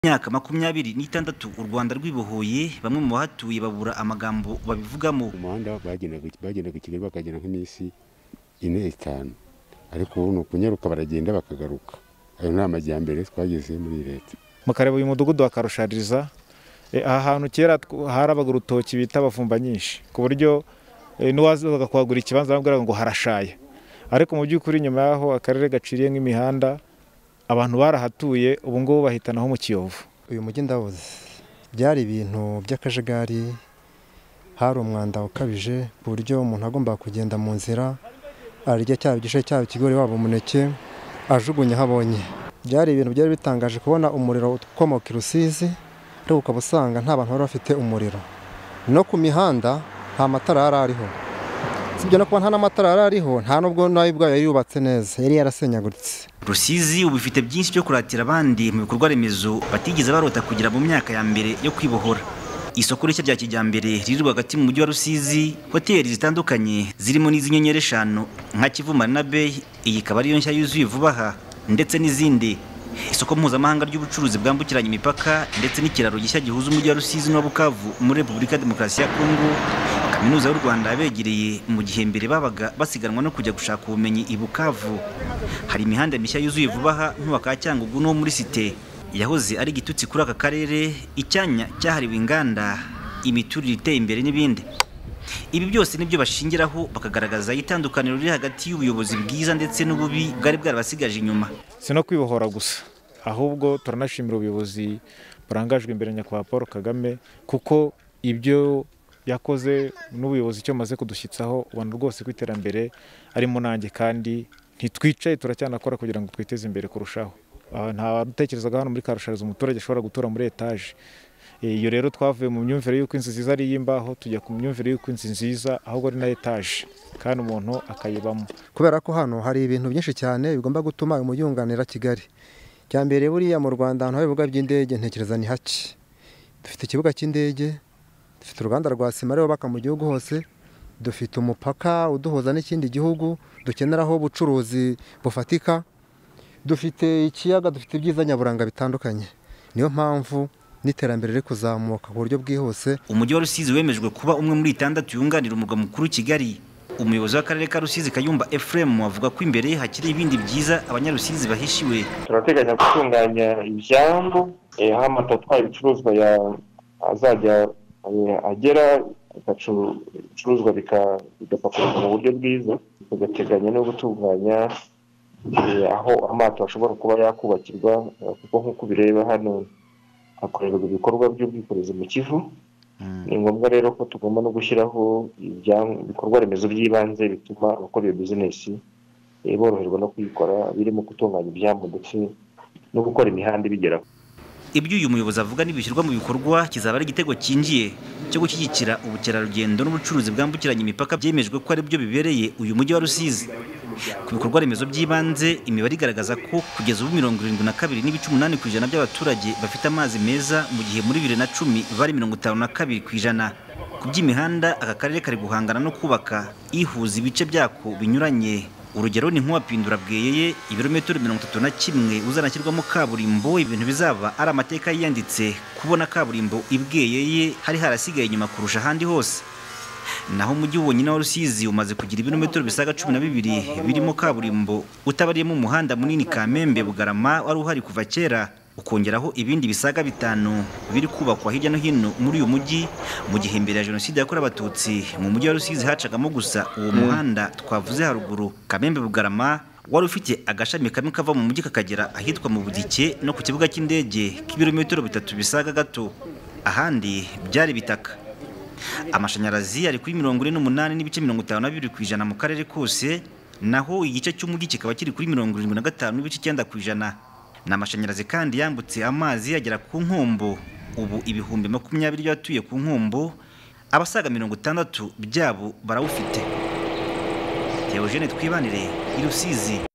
Myaka 26 u Rwanda rwibohoye bamwe mu bahatuye babura amagambo babivugamo. Umuhanda bagendaga Kigali bakagenda nk'imisi 4-5 ariko ubu no kunyaruka baragenda bakagaruka. Ayo nta majyambere twageze muri leta. Mukareba uyu mudugudu akarushariza aha hantu kera harabaga urutoki bita bavumba nyinshi ku buryo n'uwazaga kwagura ikibanza bambwiraga ngo harashaya, ariko mu by'ukuri nyuma yaho akarere gaciriye nk'imihanda abantu barahatuye ubu ngubu bahitanaho mu Kiyovu. Uyu mujyi ndabuze byari ibintu by'akajagari, hari umwanda ukabije ku buryo umuntu agomba kugenda mu nzira arya cyaba igice cyaba ikigori waba umuneke ajugunya habonye. Byari ibintu byari bitangaje kubona umuriro ukomoka i Rusizi ariko ukaba usanga nta bantu bari bafite umuriro, no ku mihanda nta matara ariho. Sibyo no kuba nta n'amatara ariho, nta nubwo nayo bwayo yubatse neza, yari yarasenyaguritse. Rusizi ubu ifite byinshi byo kuratira abandi mu bikorwa remezo batigeze barota kugira mu myaka ya mbere yo kwibohora. Isoko rishya rya kijyambere riri hagati mu mujyi wa Rusizi, hoteli zitandukanye zirimo n'izinyenyeri 5 nka Kivu Marina Bay, iyi ikaba ariyo nshya yuzuye vuba aha, ndetse n'izindi. Isoko mpuzamahanga ry'ubucuruzi bwambukiranya imipaka ndetse n'ikiraro gishya gihuza umujyi wa Rusizi na Bukavu muri Repubulika Demokarasi ya Kongo. Kaminuza y'u Rwanda yabegereye mu gihe mbere babaga basiganwa no kujya gushaka ubumenyi i Bukavu. Hari imihanda mishya yuzuye vuba aha nk'uwa Cyangugu no muri Cité yahoze ari gitutsi kuri aka karere, icyanya cyahariwe inganda, imiturire iteye imbere n'ibindi. Ibi byose nibyo bashingiraho bakagaragaza itandukaniro riri hagati y'ubuyobozi bwiza ndetse n'ububi bwari bwarabasigaje inyuma. Si no kwibohora gusa, ahubwo turanashimira ubuyobozi burangajwe imbere nyakubahwa Paul Kagame, kuko ibyo yakoze n'ubuyobozi cyo maze kudushyitsaho ubona rwose ku iterambere arimo nanjye, kandi ntitwicaye turacyanakora kugira ngo twiteze imbere kurushaho. Nta dutekerezaga hano muri Karushariza umuturage ashobora gutura muri etage. Iyo rero twavuye mu myumvire y'uko inzu nziza ari y'imbaho tujya ku myumvire y'uko inzu nziza ahubwo ari na etage kandi umuntu akayibamo. Kubera ko hano hari ibintu byinshi cyane bigomba gutuma umujyi wunganira Kigali. Cyambere buriya mu Rwanda ahantu hari ibibuga by'indege ntekereza ni haki. Dufite ikibuga cy'indege, dufite uruganda rwa sima rero baka mu gihugu hose, dufite umupaka uduhuza n'ikindi gihugu dukeneraho ubucuruzi bufatika, dufite ikiyaga, dufite ibyiza nyaburanga bitandukanye. Niyo mpamvu n'iterambere riri kuzamuka ku buryo bwihuse. Umujyi wa Rusizi wemejwe kuba umwe muri 6 yunganira umurwa mukuru Kigali. Umuyobozi w'akarere ka Rusizi Kayumba Ephraim avuga ko imbere hakiri ibindi byiza abanyarusizi bahishiwe. Turateganya gutunganya ibyambu aho amata atwaye ibicuruzwa azajya agera, ibicuruzwa bigapakurwa mu buryo bwiza. Tugateganya no gutunganya aho amato ashobora kuba yakubakirwa, kuko nk'uko bireba hano hakorerwa ibikorwa by'ubwikorezi mu Kivu. Ni ngombwa rero ko tugomba no gushyiraho ibikorwa remezo by'ibanze bituma abakora iyo bizinesi boroherwa no kuyikora, birimo gutunganya ibyambu ndetse no gukora imihanda ibigeraho. Ibyo uyu muyobozi avuga n'ibishyirwa mu bikorwa kizaba ari igitego cyinjiye cyo gushyigikira ubukerarugendo n'ubucuruzi bwambukiranya imipaka, byemejwe ko ari byo bibereye uyu mujyi wa Rusizi. Ku bikorwa remezo by'ibanze imibare igaragaza ko kugeza ubu 72.8% by'abaturage bafite amazi meza, mu gihe muri 2010 bari 52%. Ku by'imihanda aka karere kari guhangana no kubaka ihuza ibice byako binyuranye. Urugero ni nk'uwapindura Bweyeye ibirometero 31 uzanashyirwamo kaburimbo. Ibintu bizaba ari amateka yiyanditse kubona kaburimbo ibweyeye hari harasigaye inyuma kurusha ahandi hose. Naho umujyi wonyine wa Rusizi umaze kugira ibirometero bisaga 12 birimo kaburimbo, utabariyemo umuhanda munini Kamembe Bugarama wari uhari kuva kera, ukongeraho ibindi bisaga 5 biri kubakwa hirya no hino muri uyu mujyi. Mu gihe mbere ya jenoside yakorewe abatutsi mu mujyi wa Rusizi hacagamo gusa uwo muhanda twavuze haruguru Kamembe Bugarama, wari ufite agashami kamwe kava mu mujyi kakagera ahitwa mu Budike no ku kibuga cy'indege k'ibirometero 3 bisaga gato, ahandi byari bitaka. Amashanyarazi ari kuri 48.52% mu karere kose, naho igice cy'umujyi kikaba kiri kuri 75.9%. N'amashanyarazi kandi yambutse amazi yagera ku nkombo. Ubu ibihumbi 20 byatuye ku nkombo, abasaga 60 byabo barawufite. Theogene Twibanire i Rusizi.